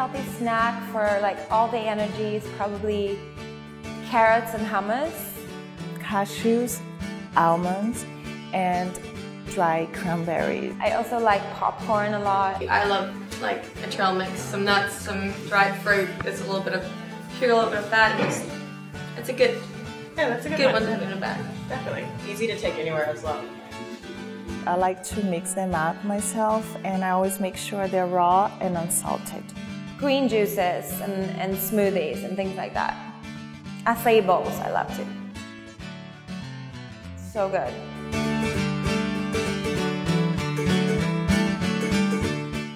healthy snack for like all-day energy is probably carrots and hummus. Cashews, almonds, and dry cranberries. I also like popcorn a lot. I love like a trail mix, some nuts, some dried fruit. There's a little bit of sugar, a little bit of fat. It's a good, that's a good one to have in a bag. Definitely. Easy to take anywhere as well. I like to mix them up myself, and I always make sure they're raw and unsalted. Green juices and smoothies and things like that. Acai bowls, I love too. So good.